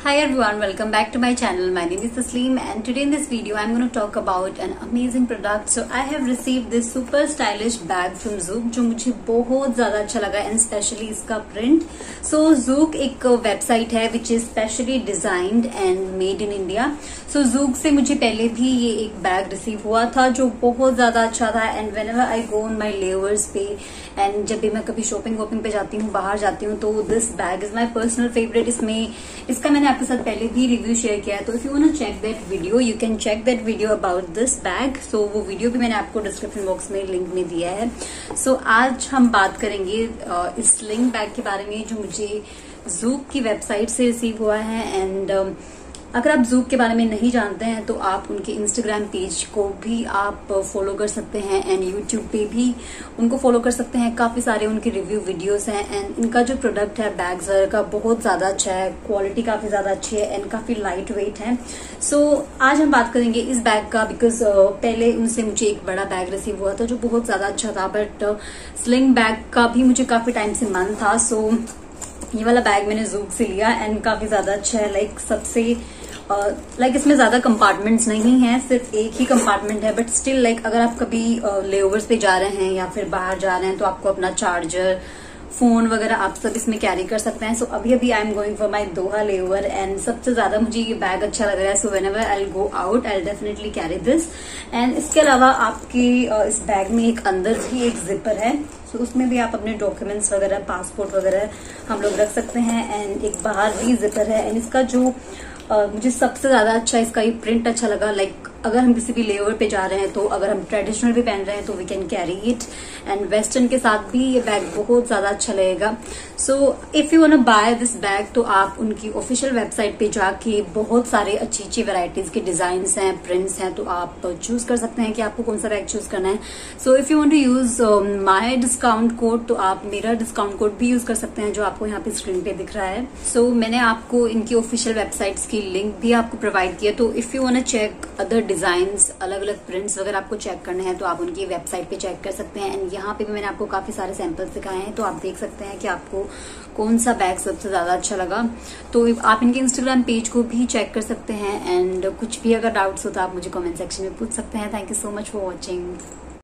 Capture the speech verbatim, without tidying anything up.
Hi everyone, welcome back to my channel. My name is Tasleem and today in this video I'm going to talk about an amazing product. So I have received this super stylish bag from Zouk जो मुझे बहुत ज़्यादा अच्छा लगा and especially इसका print. So Zouk एक website है which is specially designed and made in India. So Zouk से मुझे पहले भी ये एक बैग रिसीव हुआ था जो बहुत ज़्यादा अच्छा था and whenever I go on my layovers पे and जब भी मैं कभी शॉपिंग वॉपिंग पे जाती हूँ बाहर जाती हूँ तो this bag is my personal favorite. इसमें इसका मैंने आपके साथ पहले भी रिव्यू शेयर किया है तो if you want to check that video you can check that video about this bag. So वो वीडियो भी मैंने आपको डिस्क्रिप्शन बॉक्स में लिंक में दिया है. सो so, आज हम बात करेंगे इस स्लिंग बैग के बारे में जो मुझे Zouk की वेबसाइट से रिसीव हुआ है. एंड अगर आप Zouk के बारे में नहीं जानते हैं तो आप उनके इंस्टाग्राम पेज को भी आप फॉलो कर सकते हैं एंड यूट्यूब पे भी उनको फॉलो कर सकते हैं. काफी सारे उनके रिव्यू वीडियोस हैं एंड इनका जो प्रोडक्ट है बैग्स का बहुत ज्यादा अच्छा है. क्वालिटी काफी ज्यादा अच्छी है एंड काफी लाइट वेट है. सो so, आज हम बात करेंगे इस बैग का बिकॉज uh, पहले उनसे मुझे एक बड़ा बैग रिसीव हुआ था जो बहुत ज्यादा अच्छा था बट स्लिंग बैग का भी मुझे काफी टाइम से मन था. सो so, ये वाला बैग मैंने Zouk से लिया एंड काफी ज्यादा अच्छा है. लाइक सबसे लाइक uh, like इसमें ज्यादा कंपार्टमेंट्स नहीं है, सिर्फ एक ही कंपार्टमेंट है बट स्टिल लाइक अगर आप कभी लेओवर्स uh, पे जा रहे हैं या फिर बाहर जा रहे हैं तो आपको अपना चार्जर फोन वगैरह आप सब इसमें कैरी कर सकते हैं. सो so, अभी अभी I am going for my Doha layover and सबसे ज्यादा मुझे ये बैग अच्छा लग रहा है. So whenever I will go out I will definitely carry this. And इसके अलावा आपके uh, इस बैग में एक अंदर भी एक जिपर है. सो so, उसमें भी आप अपने डॉक्यूमेंट्स वगैरह पासपोर्ट वगैरह हम लोग रख सकते हैं. एंड एक बाहर भी जिपर है. एंड इसका जो Uh, मुझे सबसे ज्यादा अच्छा इसका ये प्रिंट अच्छा लगा. लाइक like, अगर हम किसी भी लेओवर पे जा रहे हैं तो अगर हम ट्रेडिशनल भी पहन रहे हैं तो we can carry it and western के साथ भी ये बैग बहुत ज्यादा अच्छा लगेगा. So if you want to buy this bag तो आप उनकी ऑफिशियल वेबसाइट पे जाके बहुत सारे अच्छी अच्छी वेराइटीज के डिजाइन हैं, प्रिंट्स हैं, तो आप चूज कर सकते हैं कि आपको कौन सा बैग चूज करना है. So if you want to use my discount code तो आप मेरा डिस्काउंट कोड भी यूज कर सकते हैं जो आपको यहाँ पे स्क्रीन पे दिख रहा है. सो so, मैंने आपको इनकी ऑफिशियल वेबसाइट्स की लिंक भी आपको प्रोवाइड किया. तो if you want to check other designs, अलग अलग प्रिंट्स वगैरह आपको चेक करने हैं तो आप उनकी वेबसाइट पे चेक कर सकते हैं. एंड यहाँ पे भी मैंने आपको काफी सारे सैंपल्स दिखाए हैं तो आप देख सकते हैं कि आपको कौन सा बैग सबसे ज्यादा अच्छा लगा. तो आप इनके इंस्टाग्राम पेज को भी चेक कर सकते हैं एंड कुछ भी अगर डाउट्स हो तो आप मुझे कमेंट सेक्शन में पूछ सकते हैं. Thank you so much for watching.